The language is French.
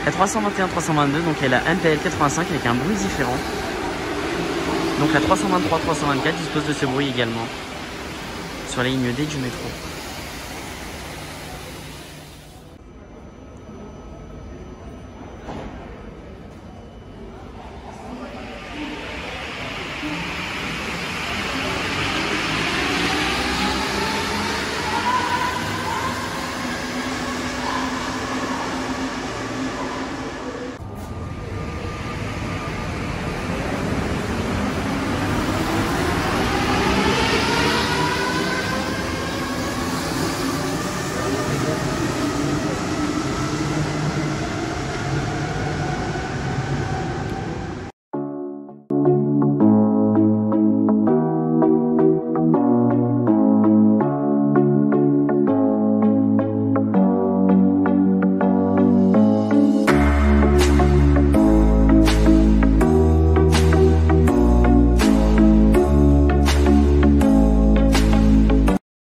La 321-322, donc elle a MPL 85 avec un bruit différent. Donc la 323-324 dispose de ce bruit également sur la ligne D du métro.